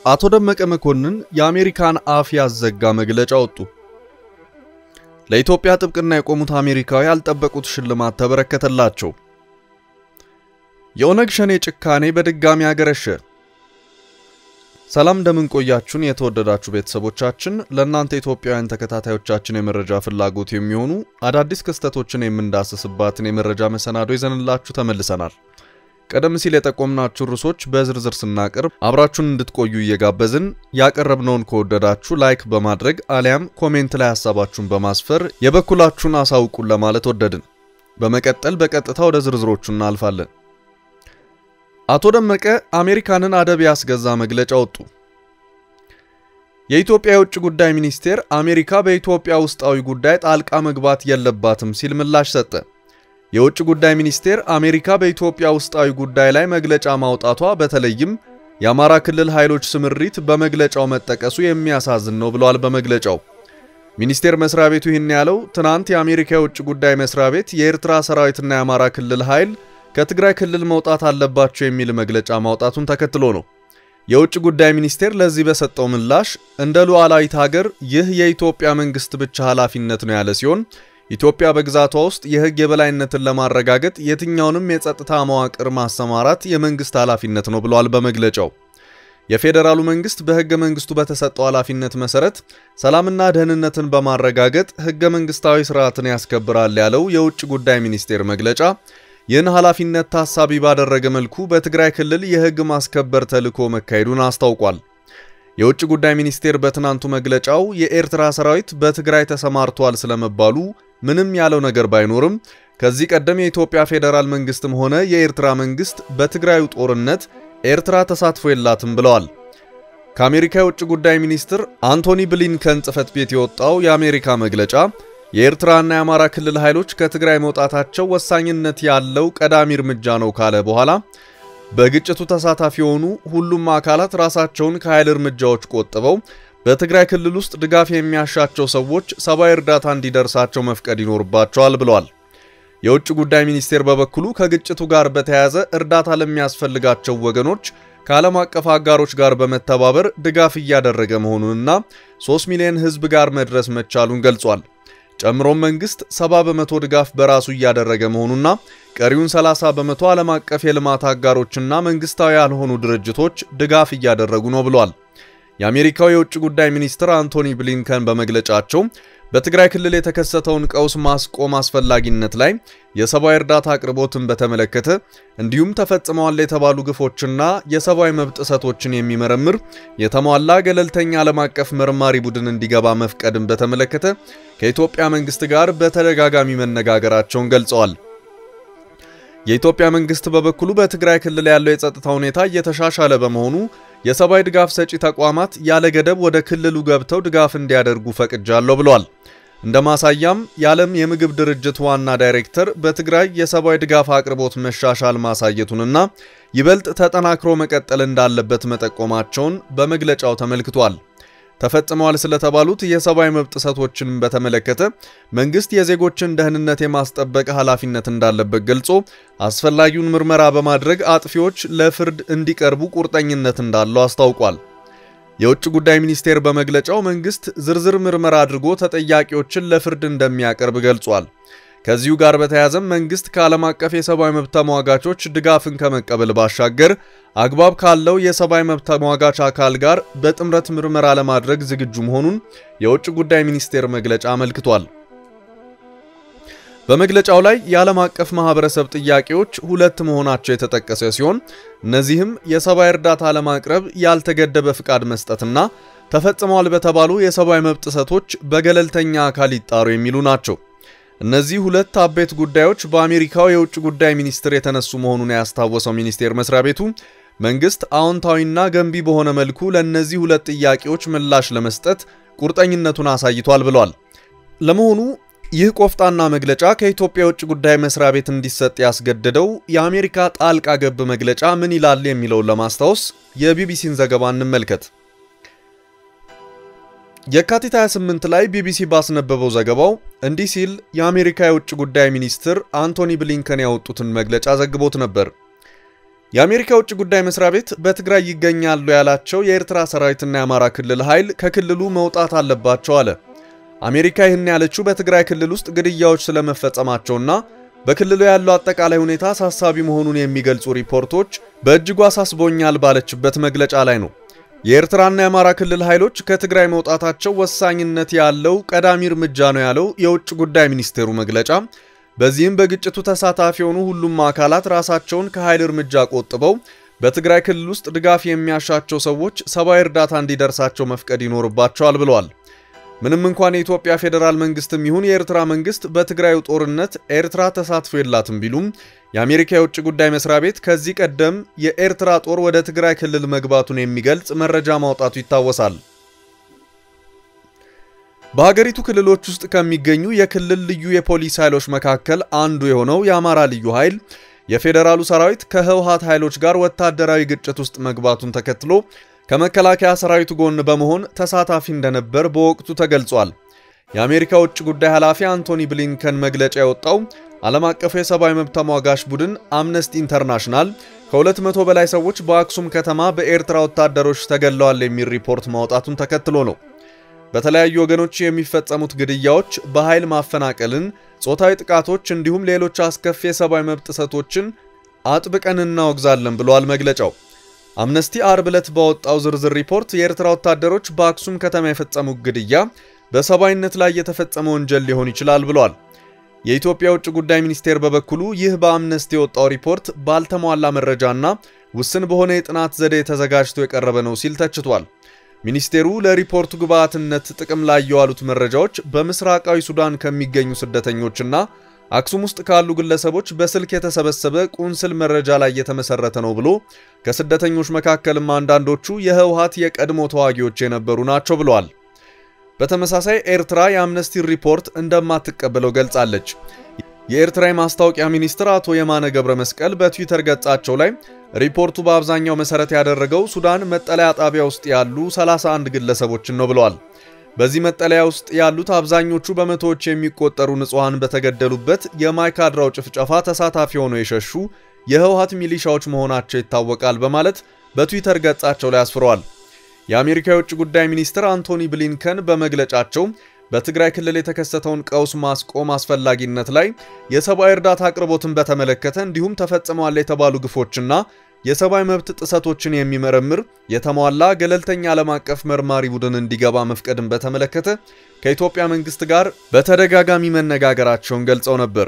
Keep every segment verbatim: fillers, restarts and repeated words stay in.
አቶ ደመቀ መኮንን የአሜሪካን አፍ ያዘጋ መግለጫ ወጡ። ለኢትዮጵያ ጥብቅና የቆሙት አሜሪካዊ ያልጠበቁት ሽልማት ተበረከተላቸው። የኦነግ ሸኔ ጭካኔ በድጋሚ አገረሸ። ሰላም እንደምን ቆያችሁን የተወደዳችሁ ቤተሰቦቻችን። ለእናንተ ኢትዮጵያውያን ተከታታዮቻችን የመረጃ ፍላጎት የሚሆኑ አዳዲስ ክስተቶችን የምንዳስስባትን የመረጃ መሰናዶ ይዘንላችሁ ተመልሰናል። ቀደም ሲል የጠቆምናችሁ ርዕሶች በዝርዝር ስናቀርብ አብራችሁን እንድትቆዩ እየጋበዝን ያቀረብነውን ከወደዳችሁ ላይክ በማድረግ አሊያም ኮሜንት ላይ ሐሳባችሁን በማስፈር የበኩላችሁን አሳውቁን ለማለት ወደድን። በመቀጠል በቀጥታ ወደ ዝርዝሮቹ እናልፋለን። አቶ ደመቀ አሜሪካንን አደብ ያስገዛ መግለጫ ወጡ። የኢትዮጵያ የውጭ ጉዳይ ሚኒስቴር አሜሪካ በኢትዮጵያ ውስጣዊ ጉዳይ ጣልቃ መግባት የለባትም ሲል ምላሽ ሰጠ። የውጭ ጉዳይ ሚኒስቴር አሜሪካ በኢትዮጵያ ውስጣዊ ጉዳይ ላይ መግለጫ ማውጣቷ በተለይም የአማራ ክልል ኃይሎች ስምሪት በመግለጫው መጠቀሱ የሚያሳዝን ነው ብለዋል። በመግለጫው ሚኒስቴር መስሪያ ቤቱ ይህን ያለው ትናንት የአሜሪካ የውጭ ጉዳይ መስሪያ ቤት የኤርትራ ሰራዊትና የአማራ ክልል ኃይል ከትግራይ ክልል መውጣት አለባቸው የሚል መግለጫ ማውጣቱን ተከትሎ ነው። የውጭ ጉዳይ ሚኒስቴር ለዚህ በሰጠው ምላሽ እንደ ሉዓላዊት ሀገር ይህ የኢትዮጵያ መንግስት ብቻ ኃላፊነት ነው ያለ ሲሆን ኢትዮጵያ በግዛቷ ውስጥ የህግ የበላይነትን ለማረጋገጥ የትኛውንም የጸጥታ መዋቅር ማሰማራት የመንግስት ኃላፊነት ነው ብለዋል። በመግለጫው የፌደራሉ መንግስት በህገ መንግስቱ በተሰጠው ኃላፊነት መሰረት ሰላምና ደህንነትን በማረጋገጥ ህገ መንግስታዊ ስርዓትን ያስከብራል ያለው የውጭ ጉዳይ ሚኒስቴር መግለጫ ይህን ኃላፊነት ታሳቢ ባደረገ መልኩ በትግራይ ክልል የህግ ማስከበር ተልዕኮ መካሄዱን አስታውቋል። የውጭ ጉዳይ ሚኒስቴር በትናንቱ መግለጫው የኤርትራ ሰራዊት በትግራይ ተሰማርቷል ስለመባሉ ምንም ያለው ነገር ባይኖርም ከዚህ ቀደም የኢትዮጵያ ፌደራል መንግስትም ሆነ የኤርትራ መንግስት በትግራዩ ጦርነት ኤርትራ ተሳትፎ የላትም ብለዋል። ከአሜሪካ የውጭ ጉዳይ ሚኒስትር አንቶኒ ብሊንከን ጽፈት ቤት የወጣው የአሜሪካ መግለጫ የኤርትራና የአማራ ክልል ኃይሎች ከትግራይ መውጣታቸው ወሳኝነት ያለው ቀዳሚ እርምጃ ነው ካለ በኋላ በግጭቱ ተሳታፊ የሆኑ ሁሉም አካላት ራሳቸውን ከኃይል እርምጃዎች ቆጥበው በትግራይ ክልል ውስጥ ድጋፍ የሚያሻቸው ሰዎች ሰብአዊ እርዳታ እንዲደርሳቸው መፍቀድ ይኖርባቸዋል ብለዋል። የውጭ ጉዳይ ሚኒስቴር በበኩሉ ከግጭቱ ጋር በተያያዘ እርዳታ ለሚያስፈልጋቸው ወገኖች ከዓለም አቀፍ አጋሮች ጋር በመተባበር ድጋፍ እያደረገ መሆኑንና ሶስት ሚሊዮን ህዝብ ጋር መድረስ መቻሉን ገልጿል። ጨምሮም መንግስት ሰባ በመቶ ድጋፍ በራሱ እያደረገ መሆኑና ቀሪውን ሰላሳ በመቶ ዓለም አቀፍ የልማት አጋሮችና መንግስታዊ ያልሆኑ ድርጅቶች ድጋፍ እያደረጉ ነው ብለዋል። የአሜሪካው የውጭ ጉዳይ ሚኒስትር አንቶኒ ብሊንከን በመግለጫቸው በትግራይ ክልል የተከሰተውን ቀውስ ማስቆም አስፈላጊነት ላይ የሰብአዊ እርዳታ አቅርቦትን በተመለከተ እንዲሁም ተፈጽመዋል የተባሉ ግፎችና የሰብአዊ መብት ጥሰቶችን የሚመረምር የተሟላ ገለልተኛ ዓለም አቀፍ መርማሪ ቡድን እንዲገባ መፍቀድን በተመለከተ ከኢትዮጵያ መንግስት ጋር በተደጋጋሚ መነጋገራቸውን ገልጸዋል። የኢትዮጵያ መንግስት በበኩሉ በትግራይ ክልል ያለው የጸጥታ ሁኔታ እየተሻሻለ በመሆኑ የሰብአዊ ድጋፍ ሰጪ ተቋማት ያለ ገደብ ወደ ክልሉ ገብተው ድጋፍ እንዲያደርጉ ፈቅጃለሁ ብለዋል። እንደማሳያም የዓለም የምግብ ድርጅት ዋና ዳይሬክተር በትግራይ የሰብአዊ ድጋፍ አቅርቦት መሻሻል ማሳየቱንና ይበልጥ ተጠናክሮ መቀጠል እንዳለበት መጠቆማቸውን በመግለጫው ተመልክቷል። ተፈጽመዋል ስለተባሉት የሰብአዊ መብት ጥሰቶችን በተመለከተ መንግስት የዜጎችን ደህንነት የማስጠበቅ ኃላፊነት እንዳለበት ገልጾ አስፈላጊውን ምርመራ በማድረግ አጥፊዎች ለፍርድ እንዲቀርቡ ቁርጠኝነት እንዳለው አስታውቋል። የውጭ ጉዳይ ሚኒስቴር በመግለጫው መንግስት ዝርዝር ምርመራ አድርጎ ተጠያቂዎችን ለፍርድ እንደሚያቀርብ ገልጿል። ከዚሁ ጋር በተያያዘም መንግስት ከዓለም አቀፍ የሰብአዊ መብት ተሟጋቾች ድጋፍን ከመቀበል ባሻገር አግባብ ካለው የሰብአዊ መብት ተሟጋች አካል ጋር በጥምረት ምርመራ ለማድረግ ዝግጁ መሆኑን የውጭ ጉዳይ ሚኒስቴር መግለጫ አመልክቷል። በመግለጫው ላይ የዓለም አቀፍ ማህበረሰብ ጥያቄዎች ሁለት መሆናቸው የተጠቀሰ ሲሆን እነዚህም የሰብአዊ እርዳታ ለማቅረብ ያልተገደበ ፍቃድ መስጠትና ተፈጽመዋል በተባሉ የሰብአዊ መብት ጥሰቶች በገለልተኛ አካል ይጣሩ የሚሉ ናቸው። እነዚህ ሁለት አበይት ጉዳዮች በአሜሪካው የውጭ ጉዳይ ሚኒስትር የተነሱ መሆኑን ያስታወሰው ሚኒስቴር መስሪያ ቤቱ መንግስት አዎንታዊና ገንቢ በሆነ መልኩ ለእነዚህ ሁለት ጥያቄዎች ምላሽ ለመስጠት ቁርጠኝነቱን አሳይቷል ብለዋል። ለመሆኑ ይህ ቆፍጣና መግለጫ ከኢትዮጵያ የውጭ ጉዳይ መስሪያ ቤት እንዲሰጥ ያስገደደው የአሜሪካ ጣልቃ ገብ መግለጫ ምን ይላል የሚለውን ለማስታወስ የቢቢሲን ዘገባ እንመልከት። የካቲት ሃያ ስምንት ላይ ቢቢሲ ባስነበበው ዘገባው እንዲህ ሲል የአሜሪካ የውጭ ጉዳይ ሚኒስትር አንቶኒ ብሊንከን ያወጡትን መግለጫ ዘግቦት ነበር። የአሜሪካ ውጭ ጉዳይ መስሪያ ቤት በትግራይ ይገኛሉ ያላቸው የኤርትራ ሰራዊትና የአማራ ክልል ኃይል ከክልሉ መውጣት አለባቸው አለ። አሜሪካ ይህን ያለችው በትግራይ ክልል ውስጥ ግድያዎች ስለመፈጸማቸውና በክልሉ ያለው አጠቃላይ ሁኔታ አሳሳቢ መሆኑን የሚገልጹ ሪፖርቶች በእጅጉ አሳስቦኛል ባለችበት መግለጫ ላይ ነው። የኤርትራና የአማራ ክልል ኃይሎች ከትግራይ መውጣታቸው ወሳኝነት ያለው ቀዳሚ እርምጃ ነው ያለው የውጭ ጉዳይ ሚኒስቴሩ መግለጫ፣ በዚህም በግጭቱ ተሳታፊ የሆኑ ሁሉም አካላት ራሳቸውን ከኃይል እርምጃ ቆጥበው በትግራይ ክልል ውስጥ ድጋፍ የሚያሻቸው ሰዎች ሰብአዊ እርዳታ እንዲደርሳቸው መፍቀድ ይኖርባቸዋል ብለዋል። ምንም እንኳን የኢትዮጵያ ፌደራል መንግስትም ይሁን የኤርትራ መንግስት በትግራዩ ጦርነት ኤርትራ ተሳትፎ የላትም ቢሉም የአሜሪካ የውጭ ጉዳይ መስሪያ ቤት ከዚህ ቀደም የኤርትራ ጦር ወደ ትግራይ ክልል መግባቱን የሚገልጽ መረጃ ማውጣቱ ይታወሳል። በሀገሪቱ ክልሎች ውስጥ ከሚገኙ የክልል ልዩ የፖሊስ ኃይሎች መካከል አንዱ የሆነው የአማራ ልዩ ኃይል የፌደራሉ ሰራዊት ከህወሓት ኃይሎች ጋር ወታደራዊ ግጭት ውስጥ መግባቱን ተከትሎ ከመከላከያ ሰራዊቱ ጎን በመሆን ተሳታፊ እንደነበር በወቅቱ ተገልጿል። የአሜሪካ ውጭ ጉዳይ ኃላፊ አንቶኒ ብሊንከን መግለጫ ያወጣው ዓለም አቀፉ የሰብአዊ መብት ተሟጋች ቡድን አምነስቲ ኢንተርናሽናል ከሁለት መቶ በላይ ሰዎች በአክሱም ከተማ በኤርትራ ወታደሮች ተገለዋል የሚል ሪፖርት ማውጣቱን ተከትሎ ነው። በተለያዩ ወገኖች የሚፈጸሙት ግድያዎች፣ በኃይል ማፈናቀልን፣ ጾታዊ ጥቃቶች እንዲሁም ሌሎች አስከፊ የሰብአዊ መብት ጥሰቶችን አጥብቀን እናወግዛለን ብለዋል መግለጫው። አምነስቲ አርብ ዕለት ባወጣው ዝርዝር ሪፖርት የኤርትራ ወታደሮች በአክሱም ከተማ የፈጸሙት ግድያ በሰብአዊነት ላይ የተፈጸመ ወንጀል ሊሆን ይችላል ብለዋል። የኢትዮጵያ ውጭ ጉዳይ ሚኒስቴር በበኩሉ ይህ በአምነስቲ የወጣው ሪፖርት ባልተሟላ መረጃና ውስን በሆነ የጥናት ዘዴ ተዘጋጅቶ የቀረበ ነው ሲል ተችቷል። ሚኒስቴሩ ለሪፖርቱ ግብዓትነት ጥቅም ላይ የዋሉት መረጃዎች በምስራቃዊ ሱዳን ከሚገኙ ስደተኞችና አክሱም ውስጥ ካሉ ግለሰቦች በስልክ የተሰበሰበ ቁንስል መረጃ ላይ የተመሰረተ ነው ብሎ ከስደተኞች መካከልም አንዳንዶቹ የህወሓት የቀድሞ ተዋጊዎች የነበሩ ናቸው ብለዋል። በተመሳሳይ ኤርትራ የአምነስቲ ሪፖርት እንደማትቀበለው ገልጻለች። የኤርትራ የማስታወቂያ ሚኒስትር አቶ የማነ ገብረ መስቀል በትዊተር ገጻቸው ላይ ሪፖርቱ በአብዛኛው መሰረት ያደረገው ሱዳን መጠለያ ጣቢያ ውስጥ ያሉ ሰላሳ አንድ ግለሰቦችን ነው ብለዋል። በዚህ መጠለያ ውስጥ ያሉት አብዛኞቹ በመቶዎች የሚቆጠሩ ንጹሃን በተገደሉበት የማይካድራው ጭፍጨፋ ተሳታፊ ሆነው የሸሹ የህወሓት ሚሊሻዎች መሆናቸው ይታወቃል በማለት በትዊተር ገጻቸው ላይ አስፍረዋል። የአሜሪካ የውጭ ጉዳይ ሚኒስትር አንቶኒ ብሊንከን በመግለጫቸው በትግራይ ክልል የተከሰተውን ቀውስ ማስቆም አስፈላጊነት ላይ የሰብአዊ እርዳታ አቅርቦትን በተመለከተ እንዲሁም ተፈጽመዋል የተባሉ ግፎችና የሰብአዊ መብት ጥሰቶችን የሚመረምር የተሟላ ገለልተኛ ዓለም አቀፍ መርማሪ ቡድን እንዲገባ መፍቀድን በተመለከተ ከኢትዮጵያ መንግስት ጋር በተደጋጋሚ መነጋገራቸውን ገልጸው ነበር።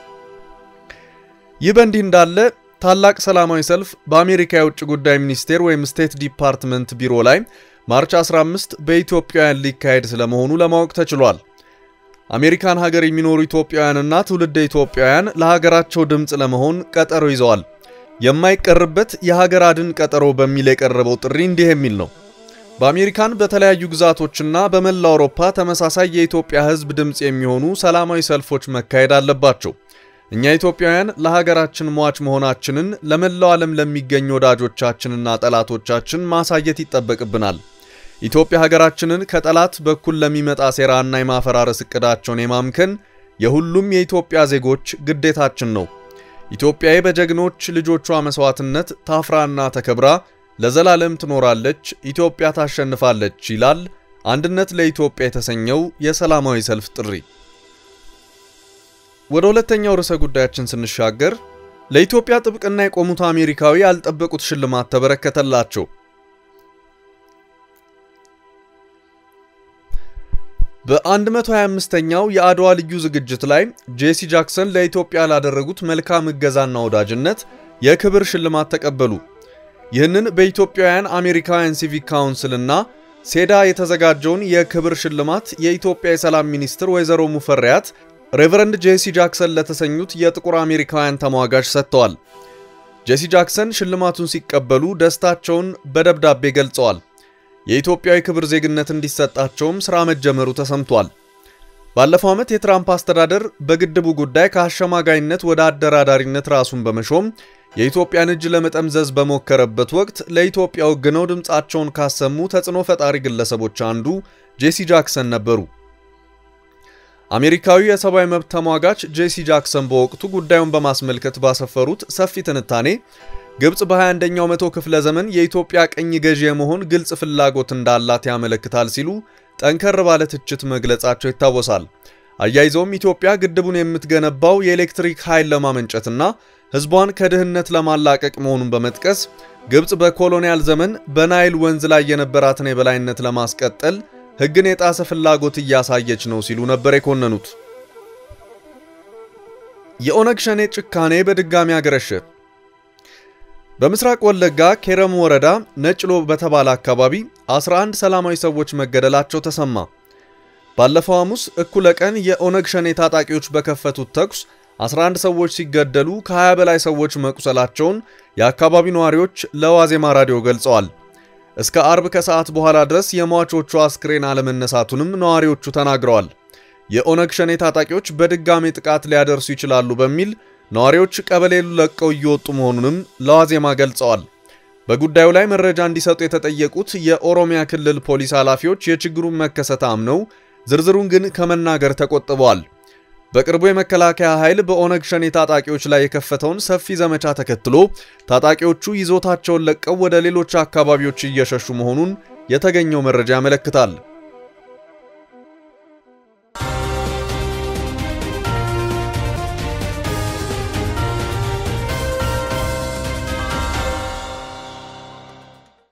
ይህ በእንዲህ እንዳለ ታላቅ ሰላማዊ ሰልፍ በአሜሪካ የውጭ ጉዳይ ሚኒስቴር ወይም ስቴት ዲፓርትመንት ቢሮ ላይ ማርች አስራ አምስት በኢትዮጵያውያን ሊካሄድ ስለመሆኑ ለማወቅ ተችሏል። አሜሪካን ሀገር የሚኖሩ ኢትዮጵያውያንና ትውልደ ኢትዮጵያውያን ለሀገራቸው ድምጽ ለመሆን ቀጠሮ ይዘዋል። የማይቀርበት የሀገር አድን ቀጠሮ በሚል የቀረበው ጥሪ እንዲህ የሚል ነው። በአሜሪካን በተለያዩ ግዛቶችና በመላው አውሮፓ ተመሳሳይ የኢትዮጵያ ሕዝብ ድምጽ የሚሆኑ ሰላማዊ ሰልፎች መካሄድ አለባቸው። እኛ ኢትዮጵያውያን ለሀገራችን ሟች መሆናችንን ለመላው ዓለም ለሚገኙ ወዳጆቻችንና ጠላቶቻችን ማሳየት ይጠበቅብናል። ኢትዮጵያ ሀገራችንን ከጠላት በኩል ለሚመጣ ሴራና የማፈራረስ እቅዳቸውን የማምከን የሁሉም የኢትዮጵያ ዜጎች ግዴታችን ነው። ኢትዮጵያዬ በጀግኖች ልጆቿ መስዋዕትነት ታፍራና ተከብራ ለዘላለም ትኖራለች። ኢትዮጵያ ታሸንፋለች ይላል አንድነት ለኢትዮጵያ የተሰኘው የሰላማዊ ሰልፍ ጥሪ። ወደ ሁለተኛው ርዕሰ ጉዳያችን ስንሻገር ለኢትዮጵያ ጥብቅና የቆሙት አሜሪካዊ ያልጠበቁት ሽልማት ተበረከተላቸው። በ125ኛው የአድዋ ልዩ ዝግጅት ላይ ጄሲ ጃክሰን ለኢትዮጵያ ላደረጉት መልካም እገዛና ወዳጅነት የክብር ሽልማት ተቀበሉ። ይህንን በኢትዮጵያውያን አሜሪካውያን ሲቪክ ካውንስልና ሴዳ የተዘጋጀውን የክብር ሽልማት የኢትዮጵያ የሰላም ሚኒስትር ወይዘሮ ሙፈሪያት ሬቨረንድ ጄሲ ጃክሰን ለተሰኙት የጥቁር አሜሪካውያን ተሟጋች ሰጥተዋል። ጄሲ ጃክሰን ሽልማቱን ሲቀበሉ ደስታቸውን በደብዳቤ ገልጸዋል። የኢትዮጵያዊ ክብር ዜግነት እንዲሰጣቸውም ስራ መጀመሩ ተሰምቷል። ባለፈው ዓመት የትራምፕ አስተዳደር በግድቡ ጉዳይ ከአሸማጋይነት ወደ አደራዳሪነት ራሱን በመሾም የኢትዮጵያን እጅ ለመጠምዘዝ በመከረበት ወቅት ለኢትዮጵያ ወግነው ድምጻቸውን ካሰሙ ተጽዕኖ ፈጣሪ ግለሰቦች አንዱ ጄሲ ጃክሰን ነበሩ። አሜሪካዊ የሰብአዊ መብት ተሟጋች ጄሲ ጃክሰን በወቅቱ ጉዳዩን በማስመልከት ባሰፈሩት ሰፊ ትንታኔ ግብጽ በ21ኛው መቶ ክፍለ ዘመን የኢትዮጵያ ቀኝ ገዢ የመሆን ግልጽ ፍላጎት እንዳላት ያመለክታል ሲሉ ጠንከር ባለ ትችት መግለጻቸው ይታወሳል። አያይዘውም ኢትዮጵያ ግድቡን የምትገነባው የኤሌክትሪክ ኃይል ለማመንጨትና ህዝቧን ከድህነት ለማላቀቅ መሆኑን በመጥቀስ ግብጽ በኮሎኒያል ዘመን በናይል ወንዝ ላይ የነበራትን የበላይነት ለማስቀጠል ህግን የጣሰ ፍላጎት እያሳየች ነው ሲሉ ነበር የኮነኑት። የኦነግ ሸኔ ጭካኔ በድጋሚ አገረሸ። በምስራቅ ወለጋ ኬረም ወረዳ ነጭሎ በተባለ አካባቢ አስራ አንድ ሰላማዊ ሰዎች መገደላቸው ተሰማ። ባለፈው ሐሙስ እኩለ ቀን የኦነግ ሸኔ ታጣቂዎች በከፈቱት ተኩስ አስራ አንድ ሰዎች ሲገደሉ ከ20 በላይ ሰዎች መቁሰላቸውን የአካባቢው ነዋሪዎች ለዋዜማ ራዲዮ ገልጸዋል። እስከ አርብ ከሰዓት በኋላ ድረስ የሟቾቹ አስክሬን አለመነሳቱንም ነዋሪዎቹ ተናግረዋል። የኦነግ ሸኔ ታጣቂዎች በድጋሚ ጥቃት ሊያደርሱ ይችላሉ በሚል ነዋሪዎች ቀበሌሉ ለቀው እየወጡ መሆኑንም ለዋዜማ ገልጸዋል። በጉዳዩ ላይ መረጃ እንዲሰጡ የተጠየቁት የኦሮሚያ ክልል ፖሊስ ኃላፊዎች የችግሩን መከሰት አምነው ዝርዝሩን ግን ከመናገር ተቆጥበዋል። በቅርቡ የመከላከያ ኃይል በኦነግ ሸኔ ታጣቂዎች ላይ የከፈተውን ሰፊ ዘመቻ ተከትሎ ታጣቂዎቹ ይዞታቸውን ለቀው ወደ ሌሎች አካባቢዎች እየሸሹ መሆኑን የተገኘው መረጃ ያመለክታል።